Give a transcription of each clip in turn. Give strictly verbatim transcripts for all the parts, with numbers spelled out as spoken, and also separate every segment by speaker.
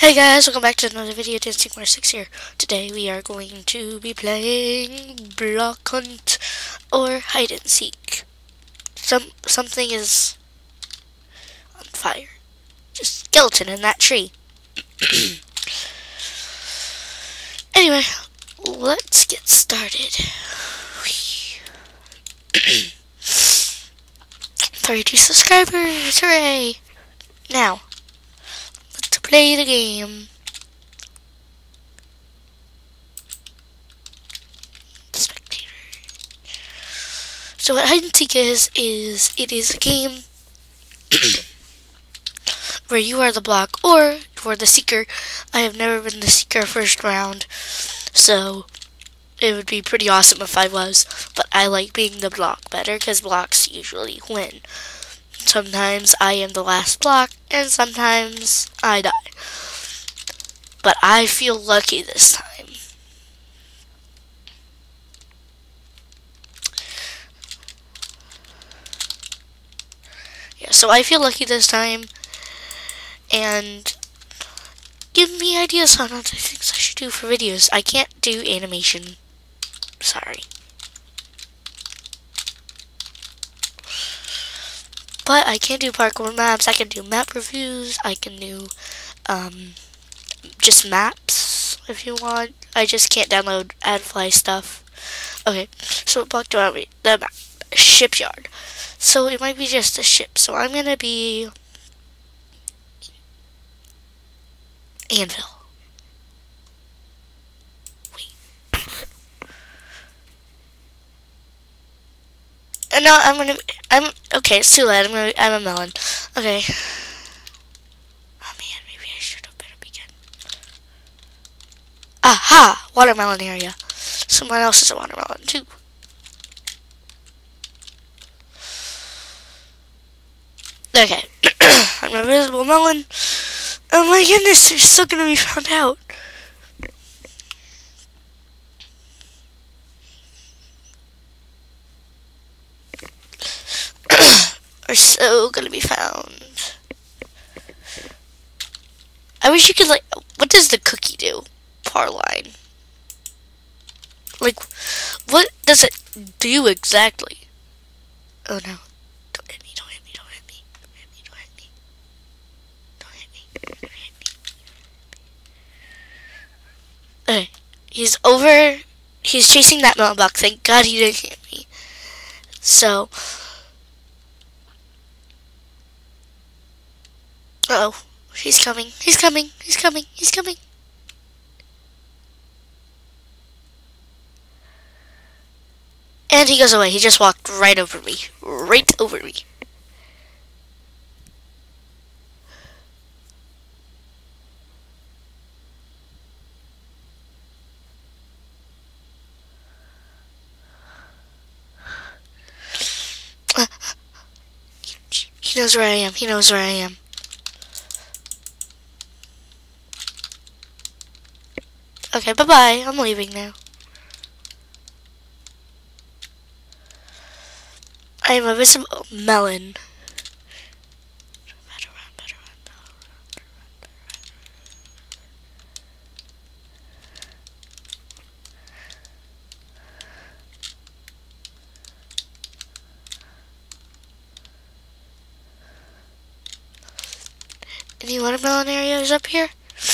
Speaker 1: Hey guys, welcome back to another video. Dancing Mar six here. Today we are going to be playing Block Hunt or Hide and Seek. Some something is on fire. Just skeleton in that tree. Anyway, let's get started. thirty-two subscribers, hooray! Now, let's play the game. Spectator. So what hide and seek is, is it is a game where you are the block or for the seeker. I have never been the seeker first round, so it would be pretty awesome if I was, but I like being the block better because blocks usually win. Sometimes I am the last block, and sometimes I die. But I feel lucky this time. Yeah, so I feel lucky this time, and give me ideas on other things I should do for videos. I can't do animation. Sorry. But I can do parkour maps, I can do map reviews, I can do um, just maps if you want. I just can't download AdFly stuff. Okay, so what block do I read? The map. Shipyard. So it might be just a ship. So I'm going to be Anvil. Uh, no, I'm gonna. I'm okay. It's too late. I'm gonna. I'm a melon. Okay. Oh man, maybe I should have been a beacon. Aha! Watermelon area. Someone else is a watermelon too. Okay. I'm a visible melon. Oh my goodness! They're still gonna be found out. Are so gonna be found. I wish you could, like, what does the cookie do? Par line. Like, what does it do exactly? Oh no. Don't hit me, don't hit me, don't hit me. Don't hit me, don't hit me. Don't hit me, don't hit me. Okay. He's over. He's chasing that melon block. Thank God he didn't hit me. So. Uh oh, he's coming, he's coming, he's coming, he's coming. And he goes away, he just walked right over me, right over me. Uh, he knows where I am, he knows where I am. Okay, bye-bye. I'm leaving now. I am a visible melon. Better run, better run, better run. Any watermelon areas up here?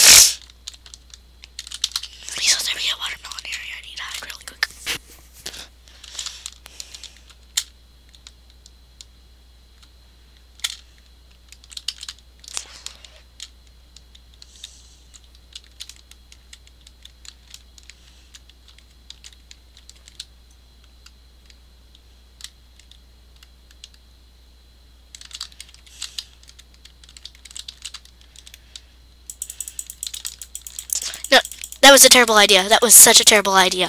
Speaker 1: That was a terrible idea. That was such a terrible idea.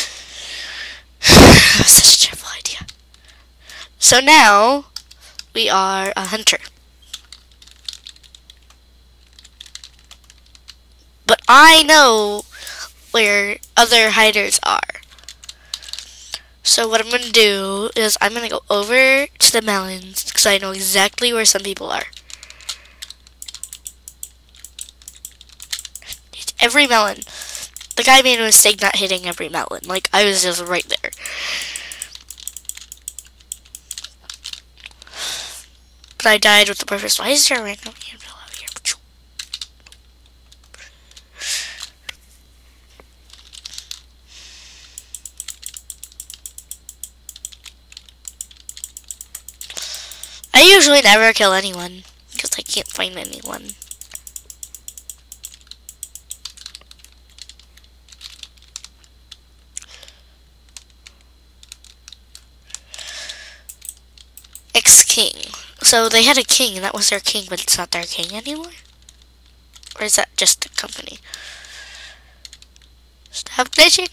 Speaker 1: That was such a terrible idea. So now, we are a hunter. But I know where other hiders are. So what I'm going to do is I'm going to go over to the melons because I know exactly where some people are. every melon. The guy made a mistake not hitting every melon. Like, I was just right there. But I died with the purpose. Why is there a random anvil out here? I usually never kill anyone because I can't find anyone. Ex-king. So they had a king, and that was their king, but it's not their king anymore? Or is that just a company? Stop glitching.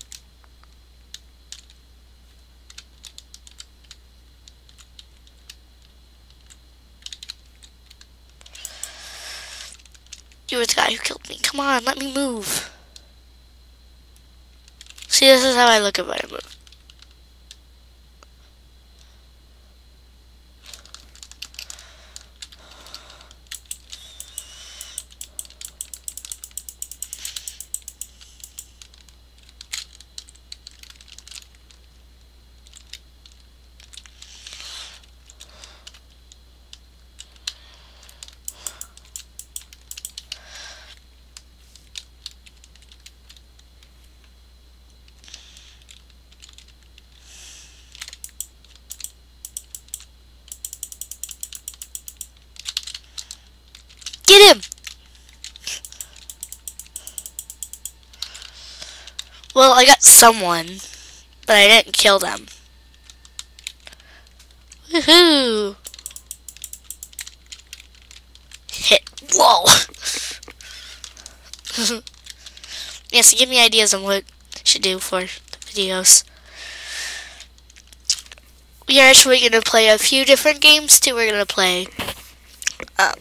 Speaker 1: You were the guy who killed me. Come on, let me move. See, this is how I look at when I move. Get him! Well, I got someone, but I didn't kill them. Woohoo! Hit. Whoa! Yeah, so give me ideas on what I should do for the videos. We are actually going to play a few different games too. We're going to play um,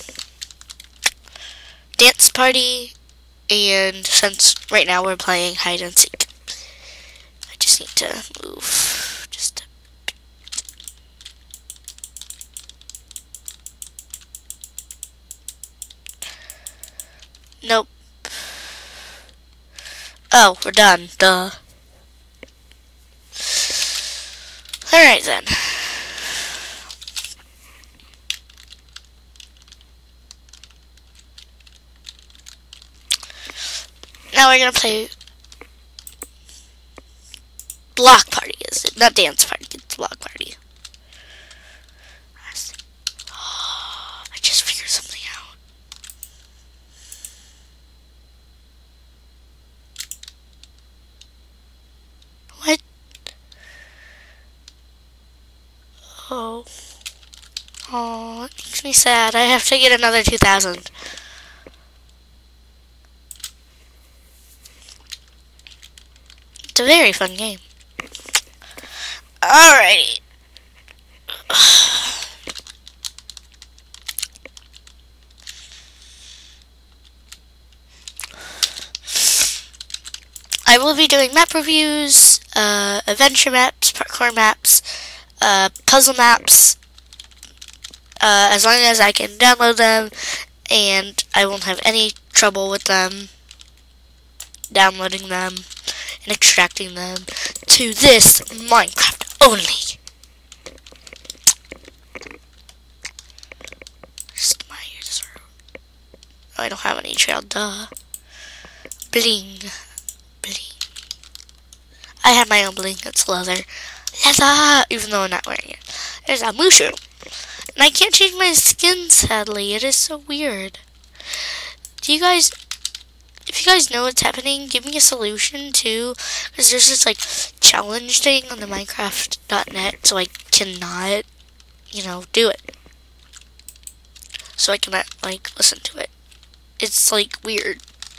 Speaker 1: Dance Party, and since right now we're playing hide and seek, I just need to move just a bit. Nope. Oh, we're done. Duh. Alright then. Now we're gonna play Block Party, is it? Not Dance Party, it's Block Party. Oh, I just figured something out. What? Oh. Oh, it makes me sad. I have to get another two thousand. It's a very fun game. Alrighty. I will be doing map reviews, uh, adventure maps, parkour maps, uh, puzzle maps, uh, as long as I can download them, and I won't have any trouble with them, downloading them, and extracting them to this Minecraft only. Just my ears are... Oh, I don't have any trail, duh. Bling. Bling. I have my own bling, it's leather. Leather! Even though I'm not wearing it. There's a mushroom. And I can't change my skin, sadly. It is so weird. Do you guys... If you guys know what's happening, give me a solution too, because there's this like challenge thing on the Minecraft dot net, so I cannot, you know, do it. So I cannot like listen to it. It's like weird.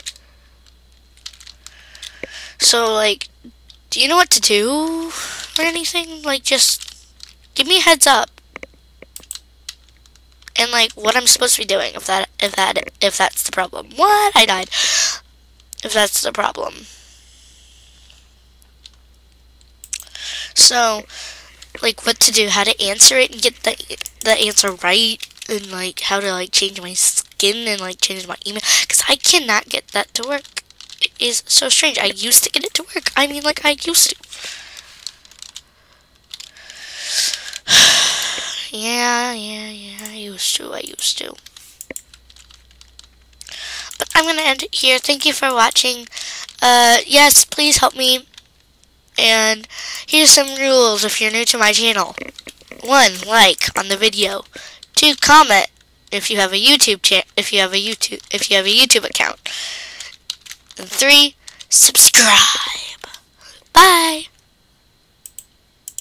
Speaker 1: So like, do you know what to do or anything? Like, just give me a heads up, and like what I'm supposed to be doing if that if that if that's the problem. What? I died. If that's the problem. So, like what to do, how to answer it and get the the answer right. and like how to like change my skin and like change my email, because I cannot get that to work. It is so strange. I used to get it to work. I mean, like I used to. yeah, yeah, yeah. I used to. I used to. But I'm gonna end it here. Thank you for watching. Uh, yes, please help me. And here's some rules if you're new to my channel. One, like on the video. Two, comment if you have a YouTube cha if you have a YouTube if you have a YouTube account. And three, subscribe. Bye.